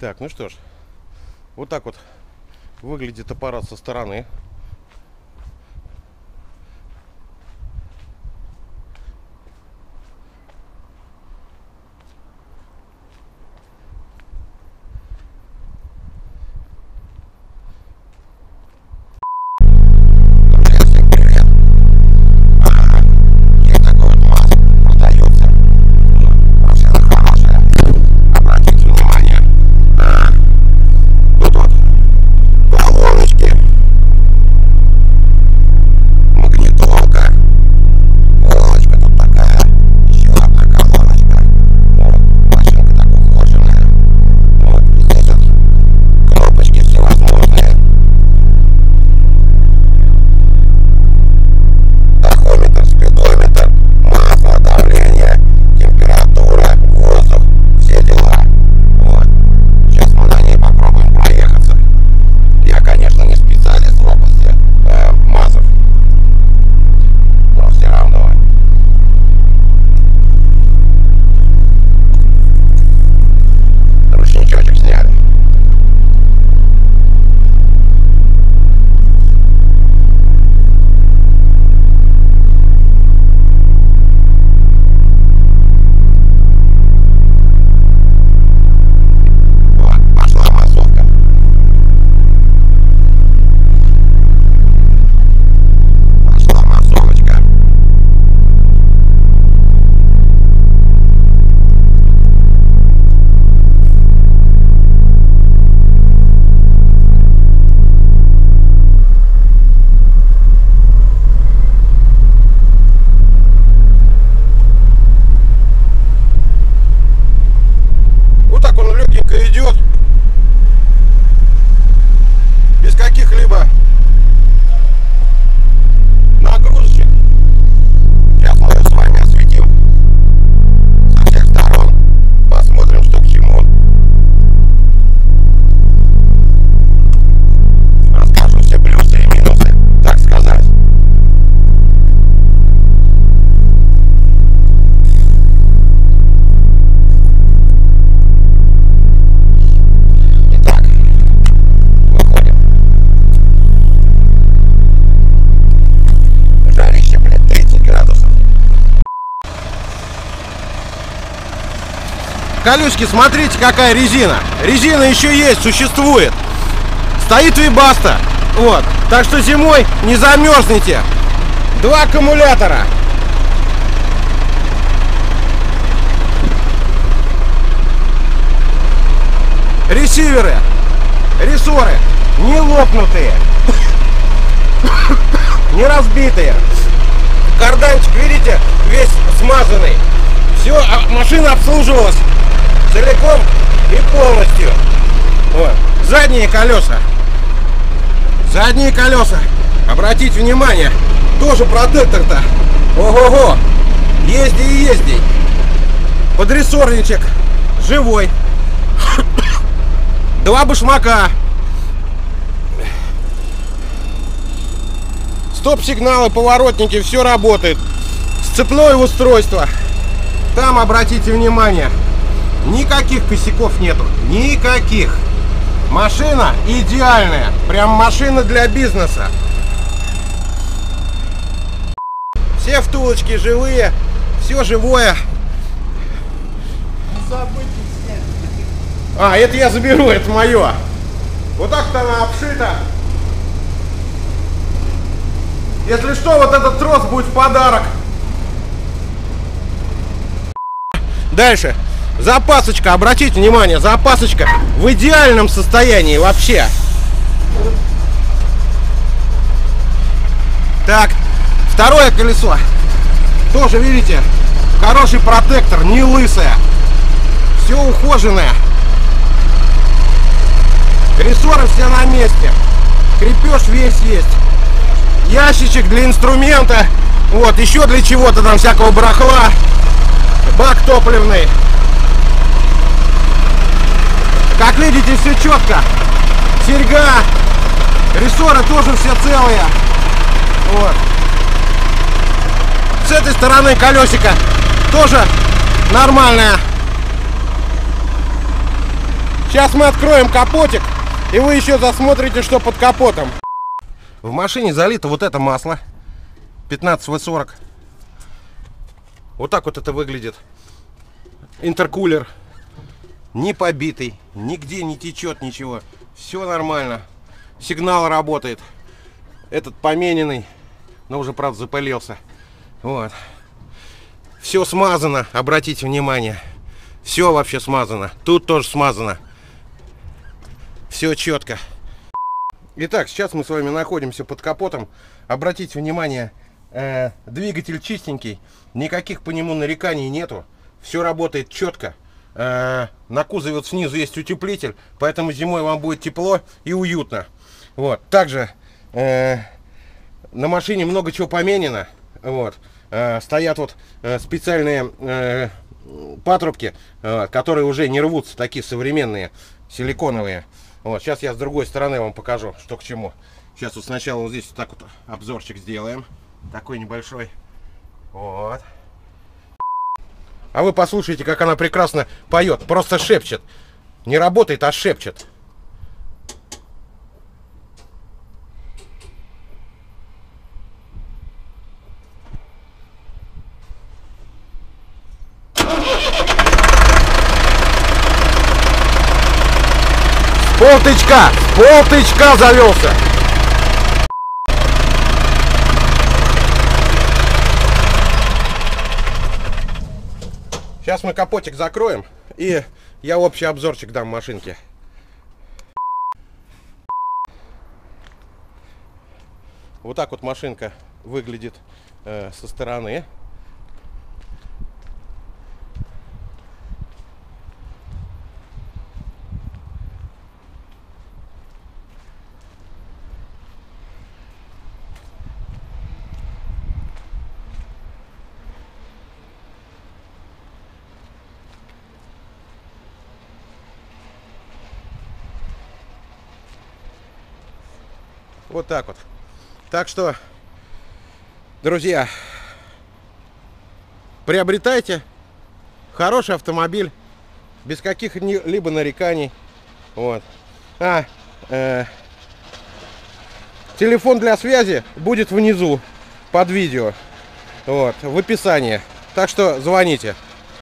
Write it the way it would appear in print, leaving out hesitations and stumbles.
Так, ну что ж, вот так вот выглядит аппарат со стороны. Идет без каких-либо нагрузок. Сейчас мы с вами осветим со всех сторон, посмотрим, что к чему. Расскажу все плюсы и минусы, так сказать. Колючки, смотрите, какая резина. Резина еще есть, существует. Стоит Webasto. Вот. Так что зимой не замерзнете. 2 аккумулятора. Ресиверы, рессоры не лопнутые, не разбитые. Карданчик, видите, весь смазанный. Все, машина обслуживалась целиком и полностью. Вот. Задние колеса. Задние колеса. Обратите внимание, тоже протектор-то. Ого-го. Езди и езди. Подрессорничек живой. 2 башмака. Стоп-сигналы, поворотники, все работает. Сцепное устройство. Там, обратите внимание, никаких косяков нету. Никаких. Машина идеальная. Прям машина для бизнеса. Все втулочки живые. Все живое. А, это я заберу, это мое. Вот так-то она обшита. Если что, вот этот трос будет в подарок. Дальше. Запасочка, обратите внимание, запасочка в идеальном состоянии вообще. Так, второе колесо. Тоже, видите, хороший протектор, не лысая. Все ухоженное. Рессоры все на месте. Крепеж весь есть. Ящичек для инструмента. Вот, еще для чего-то там всякого барахла. Бак топливный. Как видите, все четко. Серьга. Рессоры тоже все целые. Вот. С этой стороны колесико тоже нормальное. Сейчас мы откроем капотик, и вы еще засмотрите, что под капотом. В машине залито вот это масло 15В40. Вот так вот это выглядит. Интеркулер не побитый, нигде не течет ничего, все нормально. Сигнал работает. Этот помененный, но уже, правда, запылился. Вот. Все смазано, обратите внимание. Все вообще смазано. Тут тоже смазано. Все четко. Итак, сейчас мы с вами находимся под капотом. Обратите внимание, двигатель чистенький. Никаких по нему нареканий нету. Все работает четко. На кузове вот снизу есть утеплитель, поэтому зимой вам будет тепло и уютно. Вот. Также на машине много чего поменено. Вот. Стоят вот специальные патрубки, которые уже не рвутся, такие современные, силиконовые. Вот. Сейчас я с другой стороны вам покажу, что к чему. Сейчас вот сначала вот здесь вот так вот обзорчик сделаем. Такой небольшой. Вот. А вы послушайте, как она прекрасно поет. Просто шепчет. Не работает, а шепчет. Полтычка завелся. Сейчас мы капотик закроем, и я общий обзорчик дам машинке. Вот так вот машинка выглядит со стороны. Вот так вот. Так что, друзья, приобретайте хороший автомобиль без каких-либо нареканий. Вот. Телефон для связи будет внизу под видео, вот, в описании. Так что звоните.